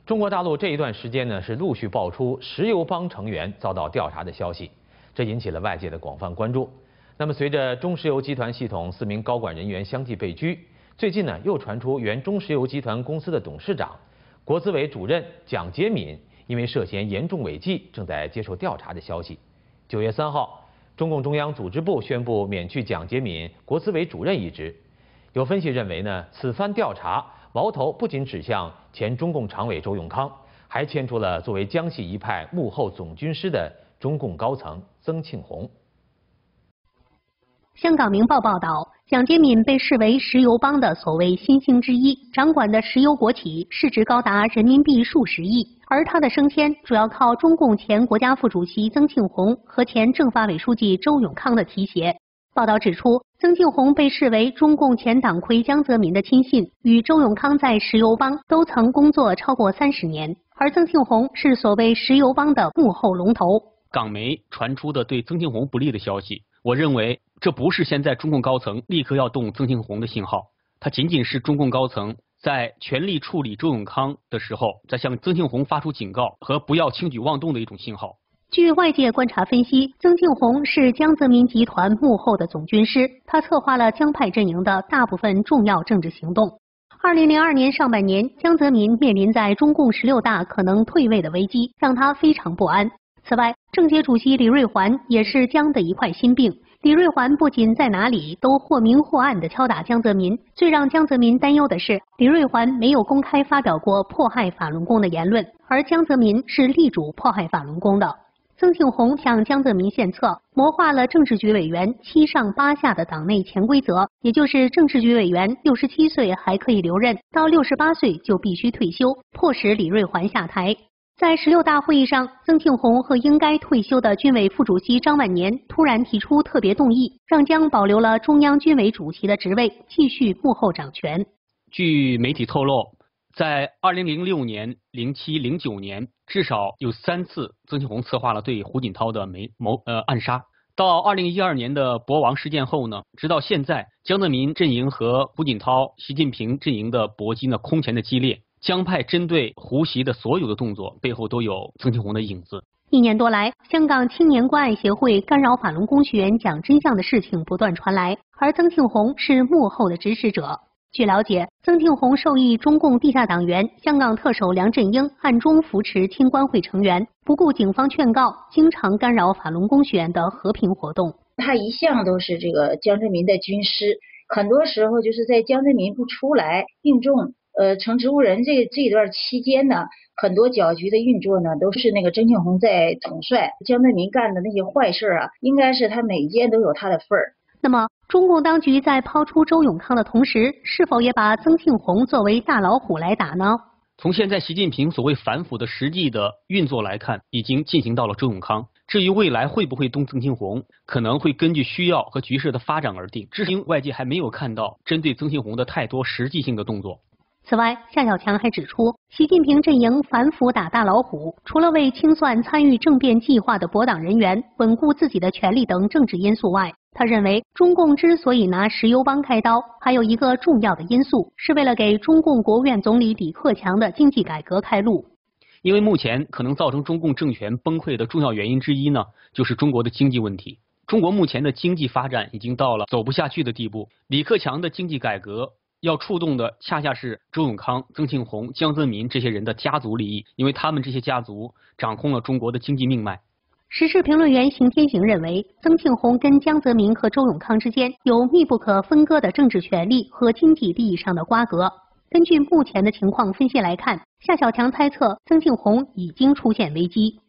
中国大陆这一段时间呢，是陆续爆出石油帮成员遭到调查的消息，这引起了外界的广泛关注。那么，随着中石油集团系统4名高管人员相继被拘，最近呢又传出原中石油集团公司的董事长、国资委主任蒋洁敏因为涉嫌严重违纪正在接受调查的消息。9月3号，中共中央组织部宣布免去蒋洁敏国资委主任一职。有分析认为呢，此番调查矛头不仅指向前中共常委周永康，还牵出了作为江西一派幕后总军师的中共高层曾庆红。 香港明报报道，蒋洁敏被视为石油帮的所谓新星之一，掌管的石油国企市值高达人民币数十亿，而他的升迁主要靠中共前国家副主席曾庆红和前政法委书记周永康的提携。报道指出，曾庆红被视为中共前党魁江泽民的亲信，与周永康在石油帮都曾工作超过30年，而曾庆红是所谓石油帮的幕后龙头。 港媒传出的对曾庆红不利的消息，我认为这不是现在中共高层立刻要动曾庆红的信号，它仅仅是中共高层在全力处理周永康的时候，在向曾庆红发出警告和不要轻举妄动的一种信号。 据外界观察分析，曾庆红是江泽民集团幕后的总军师，他策划了江派阵营的大部分重要政治行动。2002年上半年，江泽民面临在中共16大可能退位的危机，让他非常不安。此外，政协主席李瑞环也是江的一块心病。李瑞环不仅在哪里都或明或暗地敲打江泽民，最让江泽民担忧的是，李瑞环没有公开发表过迫害法轮功的言论，而江泽民是力主迫害法轮功的。曾庆红向江泽民献策，谋划了政治局委员7上8下的党内潜规则，也就是政治局委员67岁还可以留任，到68岁就必须退休，迫使李瑞环下台。在16大会议上，曾庆红和应该退休的军委副主席张万年突然提出特别动议，让江保留了中央军委主席的职位，继续幕后掌权。 据媒体透露，在2006年、07、09年，至少有3次曾庆红策划了对胡锦涛的暗杀。到2012年的博王事件后呢，直到现在，江泽民阵营和胡锦涛、习近平阵营的搏击呢空前的激烈。江派针对胡习的所有的动作背后都有曾庆红的影子。 1年多来，香港青年关爱协会干扰法轮功学员讲真相的事情不断传来，而曾庆红是幕后的指使者。据了解，曾庆红授意中共地下党员香港特首梁振英暗中扶持青关会成员，不顾警方劝告，经常干扰法轮功学员的和平活动。 他一向都是这个江泽民的军师，很多时候就是在江泽民不出来运众成植物人这一段期间呢，很多搅局的运作呢都是那个曾庆红在统帅。江泽民干的那些坏事啊，应该是他每一件都有他的份儿。 那么，中共当局在抛出周永康的同时，是否也把曾庆红作为大老虎来打呢？ 从现在习近平所谓反腐的实际的运作来看，已经进行到了周永康。至于未来会不会动曾庆红，可能会根据需要和局势的发展而定。至今外界还没有看到针对曾庆红的太多实际性的动作。 此外，夏小强还指出，习近平阵营反腐打大老虎，除了为清算参与政变计划的博党人员、稳固自己的权力等政治因素外，他认为中共之所以拿石油帮开刀，还有一个重要的因素，是为了给中共国务院总理李克强的经济改革开路。 因为目前可能造成中共政权崩溃的重要原因之一呢，就是中国的经济问题。中国目前的经济发展已经到了走不下去的地步，李克强的经济改革要触动的恰恰是周永康、曾庆红、江泽民这些人的家族利益，因为他们这些家族掌控了中国的经济命脉。 时事评论员邢天行认为，曾庆红跟江泽民和周永康之间有密不可分割的政治权利和经济利益上的瓜葛。根据目前的情况分析来看，夏小强猜测曾庆红已经出现危机。